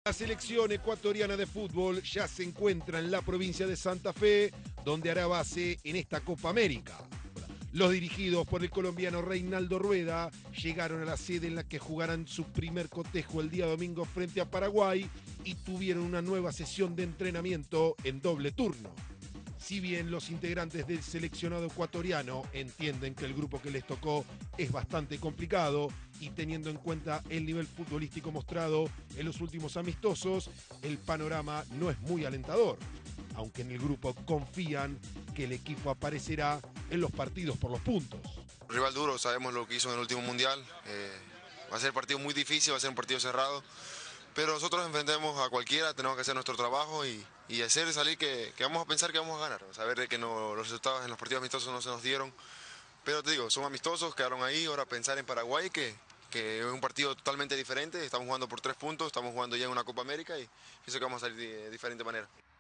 La selección ecuatoriana de fútbol ya se encuentra en la provincia de Santa Fe, donde hará base en esta Copa América. Los dirigidos por el colombiano Reinaldo Rueda llegaron a la sede en la que jugarán su primer cotejo el día domingo frente a Paraguay y tuvieron una nueva sesión de entrenamiento en doble turno. Si bien los integrantes del seleccionado ecuatoriano entienden que el grupo que les tocó es bastante complicado y teniendo en cuenta el nivel futbolístico mostrado en los últimos amistosos, el panorama no es muy alentador, aunque en el grupo confían que el equipo aparecerá en los partidos por los puntos. Rival duro, sabemos lo que hizo en el último mundial, va a ser un partido muy difícil, va a ser un partido cerrado, pero nosotros enfrentemos a cualquiera, tenemos que hacer nuestro trabajo y hacer salir que vamos a pensar que vamos a ganar, saber de que los resultados en los partidos amistosos no se nos dieron, pero te digo, son amistosos, quedaron ahí, ahora pensar en Paraguay que es un partido totalmente diferente, estamos jugando por 3 puntos, estamos jugando ya en una Copa América y pienso que vamos a salir de diferente manera.